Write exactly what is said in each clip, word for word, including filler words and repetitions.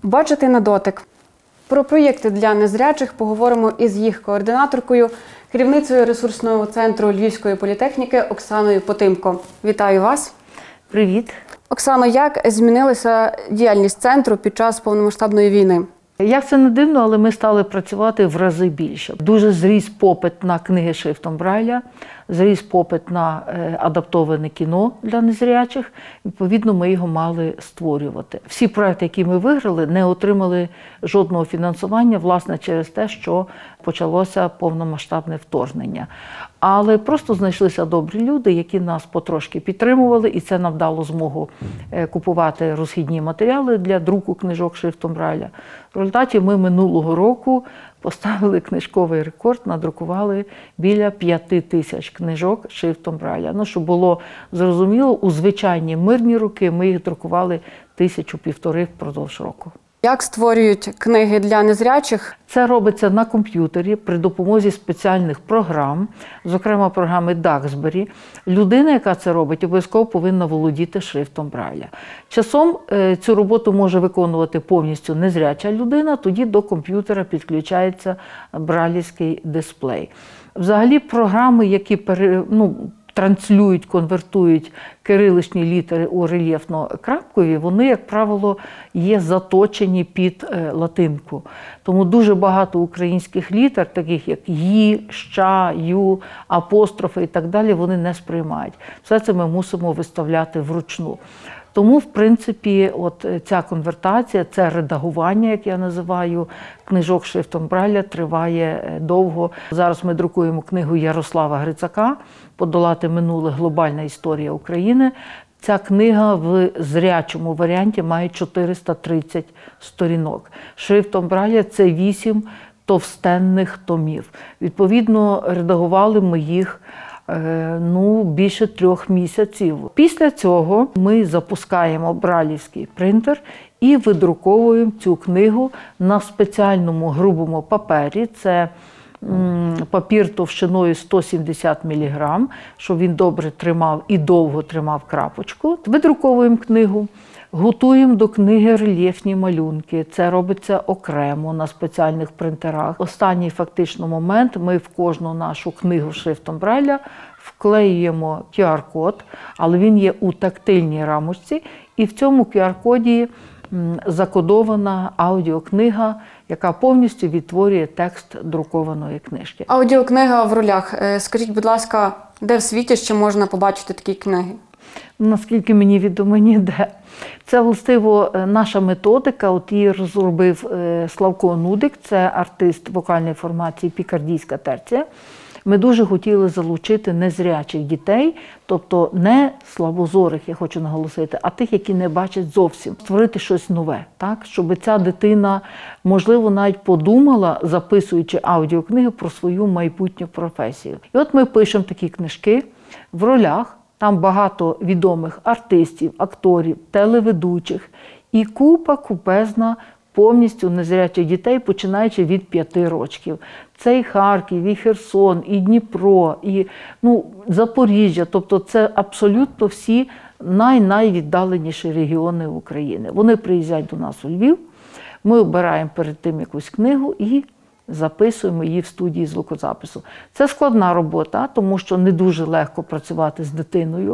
Бачити на дотик. Про проєкти для незрячих поговоримо із їх координаторкою, керівницею ресурсного центру Львівської політехніки Оксаною Потимко. Вітаю вас. Привіт. Оксано, як змінилася діяльність центру під час повномасштабної війни? Як це не дивно, але ми стали працювати в рази більше. Дуже зріс попит на книги шрифтом Брайля, зріс попит на адаптоване кіно для незрячих. Відповідно, ми його мали створювати. Всі проекти, які ми виграли, не отримали жодного фінансування, власне, через те, що почалося повномасштабне вторгнення. Але просто знайшлися добрі люди, які нас потрошки підтримували, і це нам дало змогу купувати розхідні матеріали для друку книжок шрифтом Брайля. В результаті ми минулого року поставили книжковий рекорд, надрукували біля п'яти тисяч книжок шрифтом Брайля. Ну, щоб було зрозуміло, у звичайні мирні роки ми їх друкували тисячу-півтори впродовж року. Як створюють книги для незрячих? Це робиться на комп'ютері при допомозі спеціальних програм, зокрема програми Даксбері. Людина, яка це робить, обов'язково повинна володіти шрифтом Брайля. Часом цю роботу може виконувати повністю незряча людина, тоді до комп'ютера підключається брайлівський дисплей. Взагалі програми, які пере, ну, транслюють, конвертують кириличні літери у рельєфно-крапкові, вони, як правило, є заточені під латинку. Тому дуже багато українських літер, таких як «ї», «ща», «ю», апострофи і так далі, вони не сприймають. Все це ми мусимо виставляти вручну. Тому, в принципі, от ця конвертація, це редагування, як я називаю, книжок шрифтом Брайля триває довго. Зараз ми друкуємо книгу Ярослава Грицака «Подолати минуле. Глобальна історія України». Ця книга в зрячому варіанті має чотириста тридцять сторінок. Шрифтом Брайля це вісім товстенних томів. Відповідно, редагували ми їх ну, більше трьох місяців. Після цього ми запускаємо брайлівський принтер і видруковуємо цю книгу на спеціальному грубому папері. Це папір товщиною сто сімдесят міліграм, щоб він добре тримав і довго тримав крапочку. Видруковуємо книгу. Готуємо до книги рельєфні малюнки. Це робиться окремо на спеціальних принтерах. Останній фактично момент – ми в кожну нашу книгу шрифтом Брайля вклеюємо ку ар код, але він є у тактильній рамочці, і в цьому ку ар коді закодована аудіокнига, яка повністю відтворює текст друкованої книжки. Аудіокнига в ролях. Скажіть, будь ласка, де в світі ще можна побачити такі книги? Наскільки мені відомо, ніде. Це, властиво, наша методика, от її розробив Славко Нудик, це артист вокальної формації «Пікардійська терція». Ми дуже хотіли залучити незрячих дітей, тобто не слабозорих, я хочу наголосити, а тих, які не бачать зовсім. Створити щось нове, так? Щоб ця дитина, можливо, навіть подумала, записуючи аудіокниги, про свою майбутню професію. І от ми пишемо такі книжки в ролях. Там багато відомих артистів, акторів, телеведучих і купа купезна повністю незрячих дітей, починаючи від п'яти років. Це і Харків, і Херсон, і Дніпро, і ну, Запоріжжя. Тобто це абсолютно всі най-найвіддаленіші регіони України. Вони приїздять до нас у Львів, ми обираємо перед тим якусь книгу і записуємо її в студії звукозапису. Це складна робота, тому що не дуже легко працювати з дитиною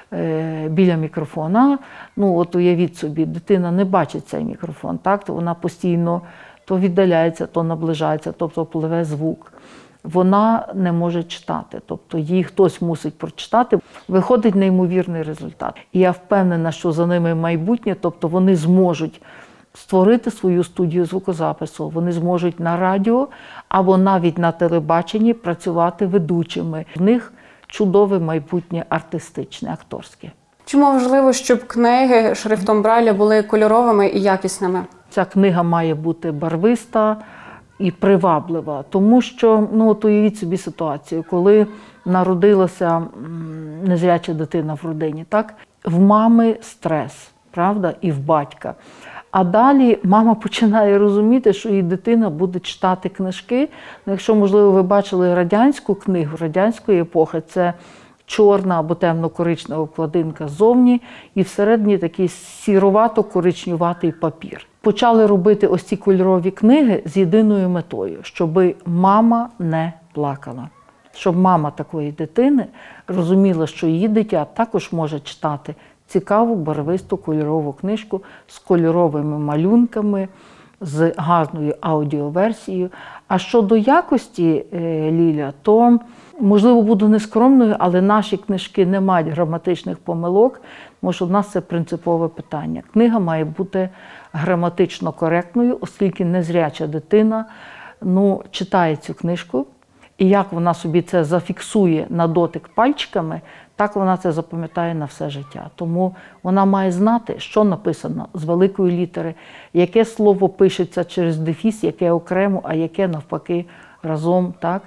е, біля мікрофона. Ну, от уявіть собі, дитина не бачить цей мікрофон, так? То вона постійно то віддаляється, то наближається, тобто пливе звук. Вона не може читати, тобто їй хтось мусить прочитати. Виходить неймовірний результат. І я впевнена, що за ними майбутнє, тобто вони зможуть створити свою студію звукозапису, вони зможуть на радіо або навіть на телебаченні працювати ведучими. В них чудове майбутнє артистичне, акторське. Чому важливо, щоб книги шрифтом Брайля були кольоровими і якісними? Ця книга має бути барвиста і приваблива, тому що, ну, от уявіть собі ситуацію, коли народилася незряча дитина в родині, так? В мами стрес, правда, і в батька. А далі мама починає розуміти, що її дитина буде читати книжки. Якщо, можливо, ви бачили радянську книгу, радянської епохи, це чорна або темно-коричнева обкладинка ззовні, і всередині такий сірувато-коричнюватий папір. Почали робити ось ці кольорові книги з єдиною метою, щоб мама не плакала. Щоб мама такої дитини розуміла, що її дитя також може читати цікаву барвисту кольорову книжку з кольоровими малюнками, з гарною аудіоверсією. А щодо якості, Ліля, то, можливо, буду нескромною, але наші книжки не мають граматичних помилок, тому що в нас це принципове питання. Книга має бути граматично коректною, оскільки незряча дитина ну, читає цю книжку, і як вона собі це зафіксує на дотик пальчиками, так вона це запам'ятає на все життя. Тому вона має знати, що написано з великої літери, яке слово пишеться через дефіс, яке окремо, а яке навпаки разом, так?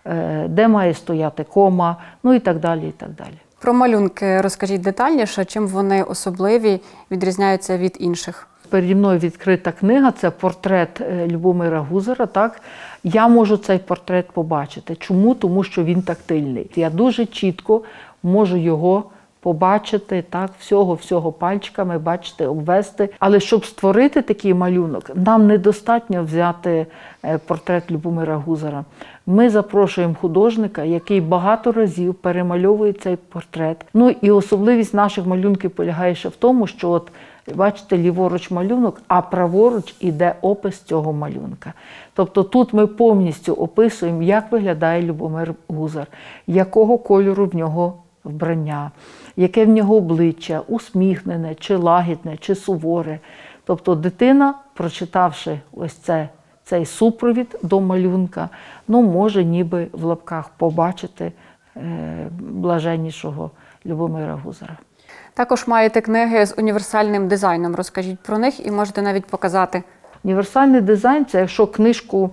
Де має стояти кома, ну і так далі, і так далі. Про малюнки розкажіть детальніше, чим вони особливі, відрізняються від інших. Переді мною відкрита книга, це портрет Любомира Гузара, так? Я можу цей портрет побачити. Чому? Тому що він тактильний. Я дуже чітко можу його побачити, так, всього-всього пальчиками, бачити, обвести. Але щоб створити такий малюнок, нам недостатньо взяти портрет Любомира Гузара. Ми запрошуємо художника, який багато разів перемальовує цей портрет. Ну і особливість наших малюнків полягає ще в тому, що от, бачите, ліворуч малюнок, а праворуч іде опис цього малюнка. Тобто тут ми повністю описуємо, як виглядає Любомир Гузар, якого кольору в нього вбрання, яке в нього обличчя, усміхнене, чи лагідне, чи суворе. Тобто дитина, прочитавши ось це, цей супровід до малюнка, ну, може ніби в лапках побачити е, блаженнішого Любомира Гузара. Також маєте книги з універсальним дизайном. Розкажіть про них і можете навіть показати. Універсальний дизайн – це якщо книжку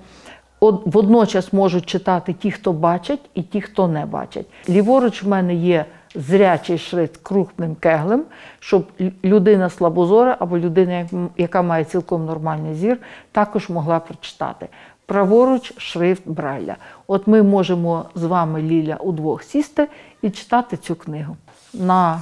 водночас можуть читати ті, хто бачать, і ті, хто не бачать. Ліворуч в мене є зрячий шрифт крупним кеглем, щоб людина слабозора або людина, яка має цілком нормальний зір, також могла прочитати. Праворуч шрифт Брайля. От ми можемо з вами, Ліля, удвох сісти і читати цю книгу. На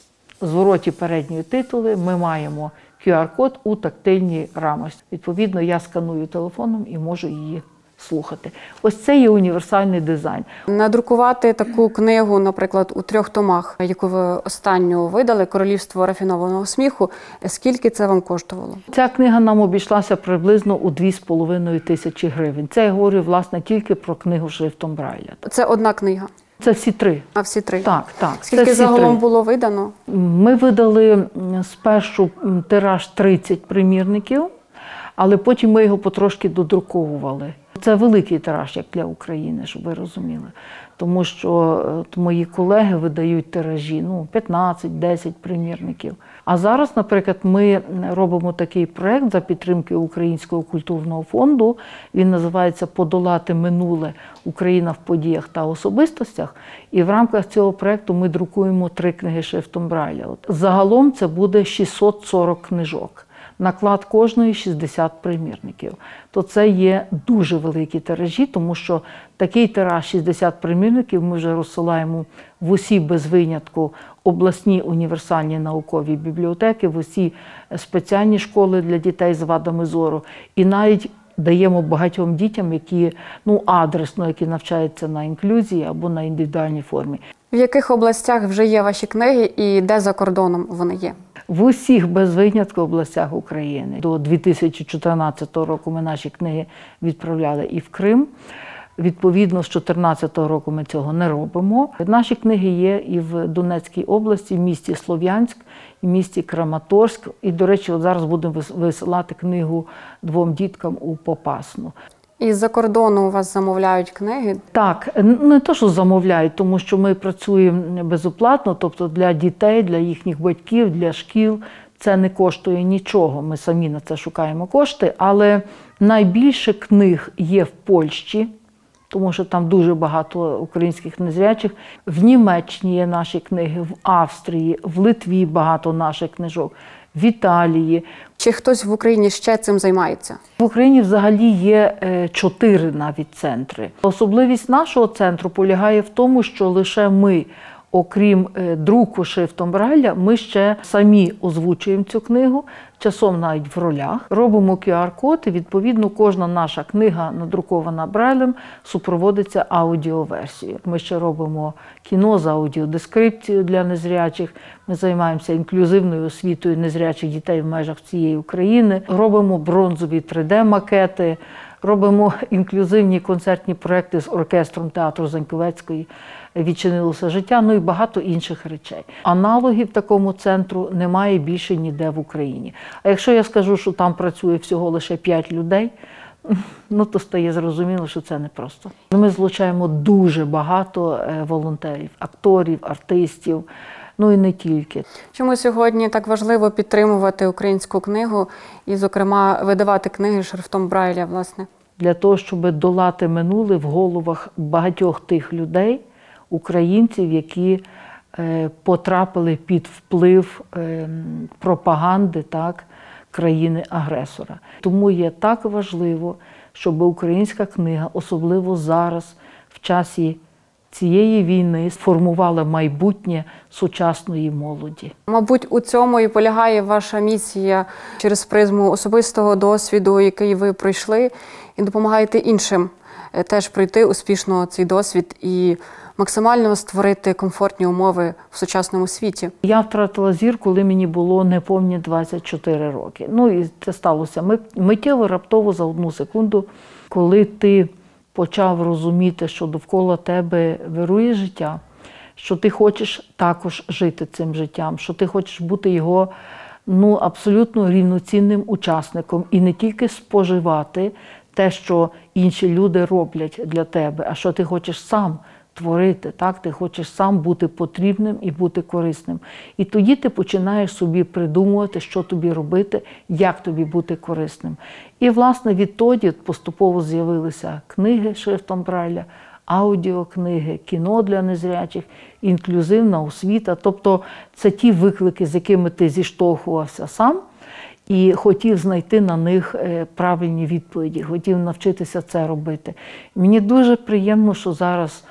звороті передньої титули ми маємо ку ар-код у тактильній рамочці. Відповідно, я сканую телефоном і можу її слухати. Ось це є універсальний дизайн. Надрукувати таку книгу, наприклад, у трьох томах, яку ви останню видали, «Королівство рафінованого сміху», скільки це вам коштувало? Ця книга нам обійшлася приблизно у дві з половиною тисячі гривень. Це я говорю, власне, тільки про книгу шрифтом Брайля. Це одна книга? Це всі три. А всі три? Так, так. Скільки загалом було видано? Ми видали спершу тираж тридцять примірників, але потім ми його потрошки додруковували. Це великий тираж, як для України, щоб ви розуміли. Тому що мої колеги видають тиражі, ну, п'ятнадцять-десять примірників. А зараз, наприклад, ми робимо такий проєкт за підтримки Українського культурного фонду. Він називається «Подолати минуле. Україна в подіях та особистостях». І в рамках цього проєкту ми друкуємо три книги шрифтом Брайля. От. Загалом це буде шістсот сорок книжок. Наклад кожної шістдесят примірників. То це є дуже великі тиражі, тому що такий тираж шістдесят примірників ми вже розсилаємо в усі без винятку обласні універсальні наукові бібліотеки, в усі спеціальні школи для дітей з вадами зору. І навіть даємо багатьом дітям, які, ну, адресно, які навчаються на інклюзії або на індивідуальній формі. В яких областях вже є ваші книги і де за кордоном вони є? В усіх без винятку областях України. До дві тисячі чотирнадцятого року ми наші книги відправляли і в Крим. Відповідно, з дві тисячі чотирнадцятого року ми цього не робимо. Наші книги є і в Донецькій області, в місті Слов'янськ, і в місті Краматорськ. І, до речі, от зараз будемо висилати книгу двом діткам у Попасну. І з-за кордону у вас замовляють книги? Так, не те, що замовляють, тому що ми працюємо безоплатно, тобто для дітей, для їхніх батьків, для шкіл. Це не коштує нічого, ми самі на це шукаємо кошти, але найбільше книг є в Польщі, тому що там дуже багато українських незрячих. В Німеччині є наші книги, в Австрії, в Литві багато наших книжок, в Італії. Чи хтось в Україні ще цим займається? В Україні взагалі є чотири навіть центри. Особливість нашого центру полягає в тому, що лише ми окрім друку шрифтом Брайля, ми ще самі озвучуємо цю книгу, часом навіть в ролях. Робимо ку ар-код і, відповідно, кожна наша книга, надрукована Брайлем, супроводиться аудіоверсією. Ми ще робимо кіно з аудіодескрипцією для незрячих. Ми займаємося інклюзивною освітою незрячих дітей в межах цієї України. Робимо бронзові три де-макети. Робимо інклюзивні концертні проекти з оркестром театру Заньковецької «Відчинилося життя», ну і багато інших речей. Аналогів такому центру немає більше ніде в Україні. А якщо я скажу, що там працює всього лише п'ять людей, ну то стає зрозуміло, що це непросто. Ми злучаємо дуже багато волонтерів, акторів, артистів, ну і не тільки. Чому сьогодні так важливо підтримувати українську книгу і, зокрема, видавати книги шрифтом Брайля, власне? Для того, щоб долати минуле в головах багатьох тих людей, українців, які е, потрапили під вплив е, пропаганди, так, країни-агресора. Тому є так важливо, щоб українська книга, особливо зараз, в часі цієї війни, сформувала майбутнє сучасної молоді. Мабуть, у цьому і полягає ваша місія через призму особистого досвіду, який ви пройшли, і допомагаєте іншим теж пройти успішно цей досвід і максимально створити комфортні умови в сучасному світі. Я втратила зір, коли мені було неповні двадцять чотири роки. Ну і це сталося миттєво, раптово, за одну секунду, коли ти почав розуміти, що довкола тебе вирує життя, що ти хочеш також жити цим життям, що ти хочеш бути його ну, абсолютно рівноцінним учасником і не тільки споживати те, що інші люди роблять для тебе, а що ти хочеш сам творити, так? Ти хочеш сам бути потрібним і бути корисним. І тоді ти починаєш собі придумувати, що тобі робити, як тобі бути корисним. І, власне, відтоді поступово з'явилися книги шрифтом Брайля, аудіокниги, кіно для незрячих, інклюзивна освіта. Тобто це ті виклики, з якими ти зіштовхувався сам, і хотів знайти на них правильні відповіді, хотів навчитися це робити. Мені дуже приємно, що зараз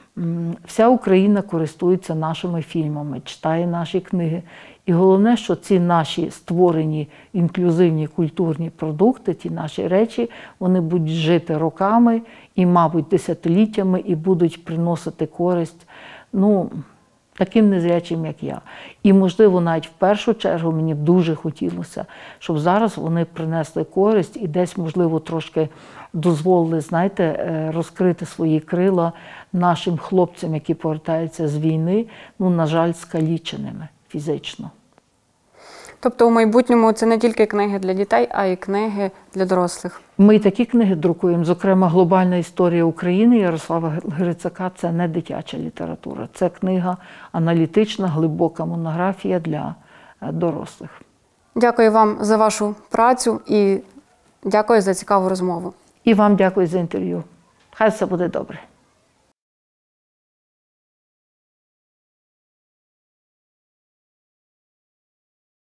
вся Україна користується нашими фільмами, читає наші книги. І головне, що ці наші створені інклюзивні культурні продукти, ті наші речі, вони будуть жити роками і, мабуть, десятиліттями і будуть приносити користь, ну, таким незрячим, як я. І, можливо, навіть в першу чергу мені б дуже хотілося, щоб зараз вони принесли користь і десь, можливо, трошки дозволили, знаєте, розкрити свої крила нашим хлопцям, які повертаються з війни, ну, на жаль, скаліченими фізично. Тобто у майбутньому це не тільки книги для дітей, а й книги для дорослих? Ми і такі книги друкуємо. Зокрема, «Глобальна історія України» Ярослава Грицака – це не дитяча література. Це книга аналітична, глибока монографія для дорослих. Дякую вам за вашу працю і дякую за цікаву розмову. І вам дякую за інтерв'ю. Хай все буде добре.